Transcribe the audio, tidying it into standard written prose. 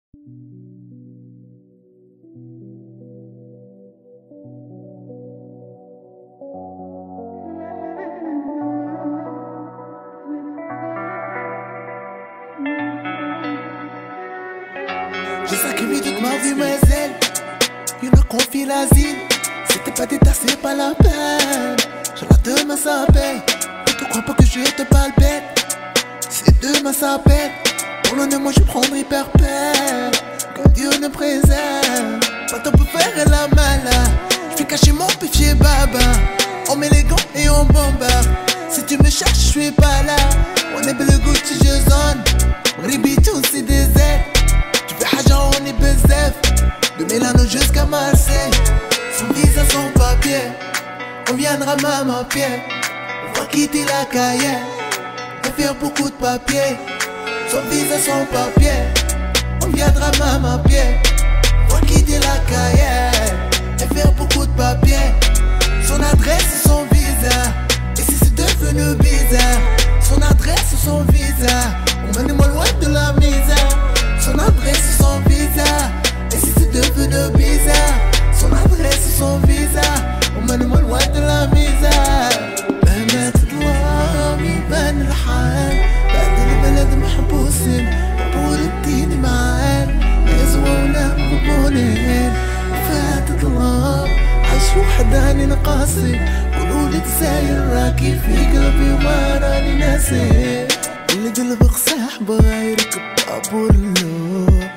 J'ai sacrifié toute ma vie, mais elle, il m'a confié l'asile. C'était pas détassé, pas la peine. J'ai la demain ça paye. Ne te crois pas que je te parle bête. C'est demain ça paye. Pour le moi je prendrai perpète. Comme Dieu ne préserve. Pas temps pour faire la malade. Je vais cacher mon péché baba. On met les gants et on bombarde. Si tu me cherches, je suis pas là. On est belle Gucci, je zone. Ribitou, c'est des ailes. Tu fais Haja, on est bezef. De Milano jusqu'à Marseille. Son visa, son papier. On viendra même à pied. On va quitter la cahier. Et faire beaucoup de papier. Son visa, son papier. On viendra même à pied. On va quitter la cahier. Et faire beaucoup de papier. Son adresse et son visa. Et si c'est devenu bizarre. Son adresse et son visa. Emmène-moi loin de la misère. Son adresse et son visa. Et si c'est devenu bizarre. Son adresse et son visa. emmène-moi loin de la misère. مهما تطلع يبان الحال. بعد البلد محبوسين. طول الدين معاك. يزوى ولا مقبولين. فات طلاب عايش وحداني نقاسي. قولولي تساير راكي في قلبي وما راني ناسي. اللي قلبك صاح بغا يركب طابور اللوم.